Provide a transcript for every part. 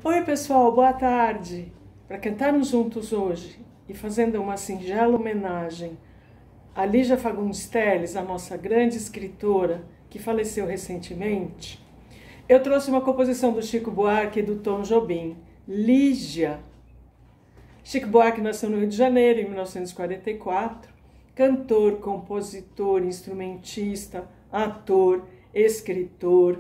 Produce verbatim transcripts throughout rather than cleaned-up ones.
Oi pessoal, boa tarde! Para cantarmos juntos hoje e fazendo uma singela homenagem a Lígia Fagundes Telles, a nossa grande escritora que faleceu recentemente, eu trouxe uma composição do Chico Buarque e do Tom Jobim, Lígia. Chico Buarque nasceu no Rio de Janeiro em mil novecentos e quarenta e quatro, cantor, compositor, instrumentista, ator, escritor.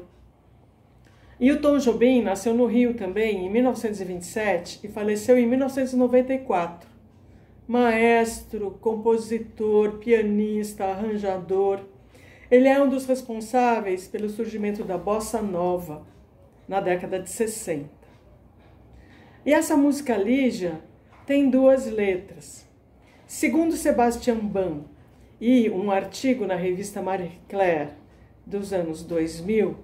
E o Tom Jobim nasceu no Rio também em mil novecentos e vinte e sete e faleceu em mil novecentos e noventa e quatro. Maestro, compositor, pianista, arranjador. Ele é um dos responsáveis pelo surgimento da Bossa Nova na década de sessenta. E essa música Lígia tem duas letras. Segundo Sebastian Bach e um artigo na revista Marie Claire dos anos dois mil,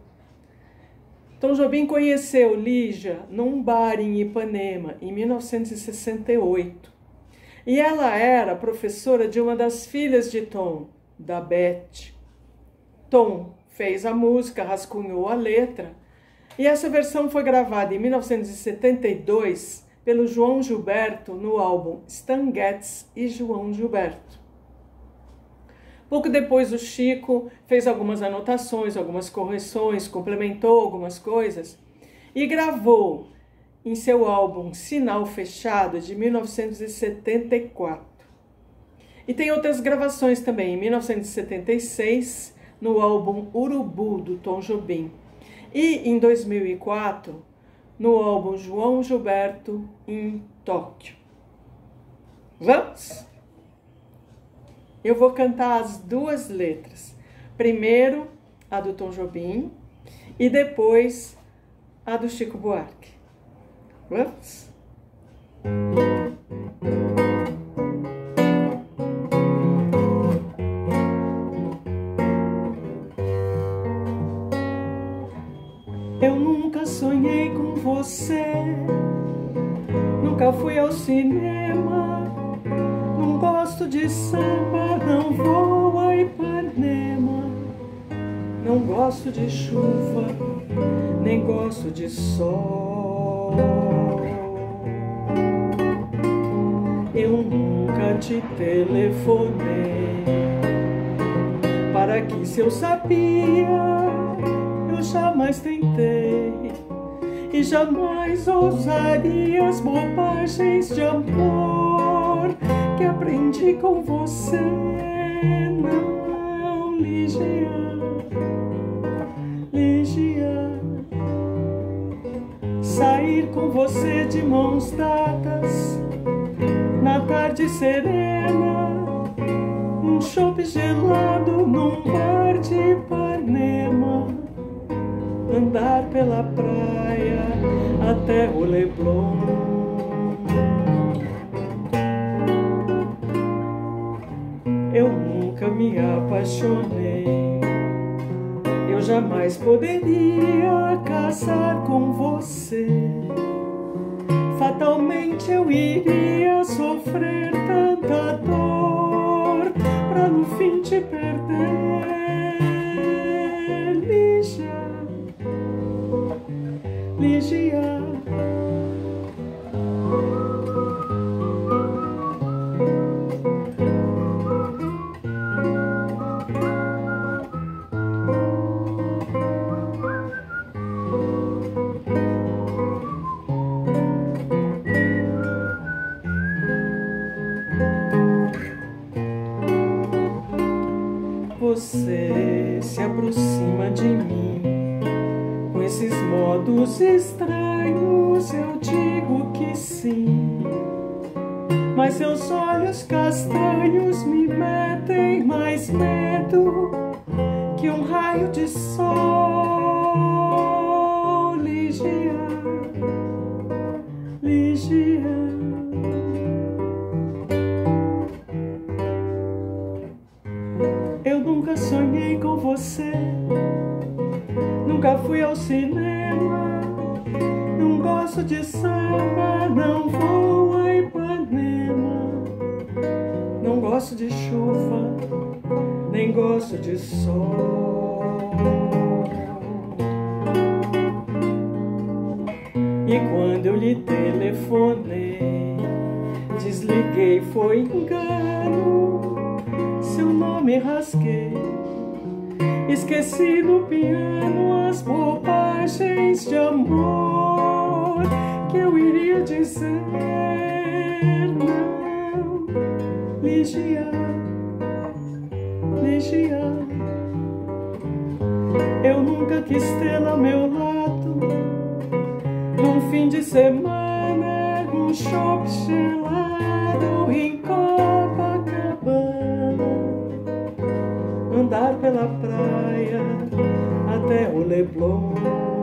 Tom Jobim conheceu Lígia num bar em Ipanema, em mil novecentos e sessenta e oito. E ela era professora de uma das filhas de Tom, da Beth. Tom fez a música, rascunhou a letra, e essa versão foi gravada em mil novecentos e setenta e dois pelo João Gilberto no álbum Stan Getz e João Gilberto. Pouco depois o Chico fez algumas anotações, algumas correções, complementou algumas coisas e gravou em seu álbum Sinal Fechado de mil novecentos e setenta e quatro. E tem outras gravações também, em mil novecentos e setenta e seis, no álbum Urubu, do Tom Jobim. E em dois mil e quatro, no álbum João Gilberto, em Tóquio. Vamos? Eu vou cantar as duas letras. Primeiro a do Tom Jobim e depois a do Chico Buarque. Vamos? Eu nunca sonhei com você, nunca fui ao cinema, não gosto de samba, não vou a Ipanema, não gosto de chuva, nem gosto de sol. Eu nunca te telefonei para que, se eu sabia, eu jamais tentei e jamais ousaria as bobagens de amor que aprendi com você. Não, Lígia, Lígia, sair com você de mãos dadas na tarde serena, um chope gelado num bar de Ipanema, andar pela praia até o Leblon. Eu nunca me apaixonei, eu jamais poderia casar com você. Fatalmente eu iria sofrer tanta dor pra no fim te perder. Lígia, Lígia, você se aproxima de mim com esses modos estranhos, eu digo que sim, mas seus olhos castanhos me metem mais medo que um raio de sol. Lígia, Lígia, eu nunca sonhei com você, nunca fui ao cinema, não gosto de samba, não vou a Ipanema, não gosto de chuva, nem gosto de sol. E quando eu lhe telefonei, desliguei, foi engano, seu nome rasguei. Esqueci no piano as bobagens de amor que eu iria dizer. Não, Lígia, Lígia, eu nunca quis tê-la ao meu lado num fim de semana, um chopp gelado em Copacabana, andar pela praia até o Leblon.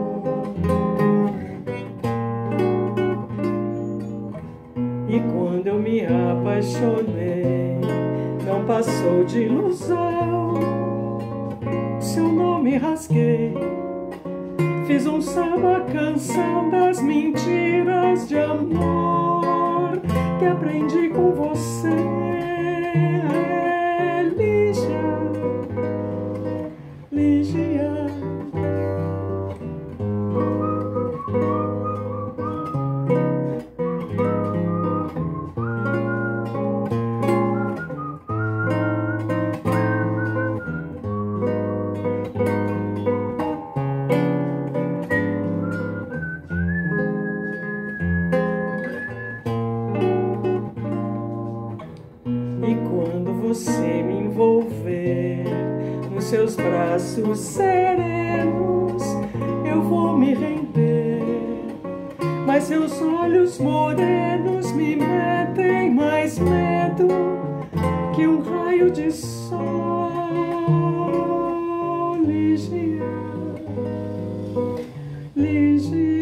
E quando eu me apaixonei, não passou de ilusão, seu nome rasguei. Fiz um samba canção das mentiras de amor que aprendi com você, Lígia, Lígia. E quando você me envolver nos seus braços serenos, eu vou me render. Mas seus olhos morenos me metem mais medo que um raio de sol, Lígia, Lígia.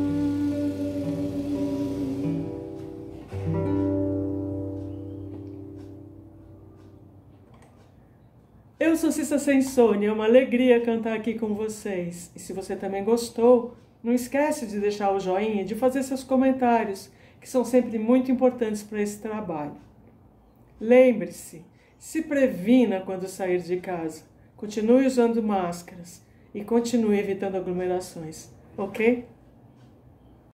Eu sou Cissa Sensone, é uma alegria cantar aqui com vocês. E se você também gostou, não esquece de deixar o joinha e de fazer seus comentários, que são sempre muito importantes para esse trabalho. Lembre-se, se previna quando sair de casa, continue usando máscaras e continue evitando aglomerações, ok?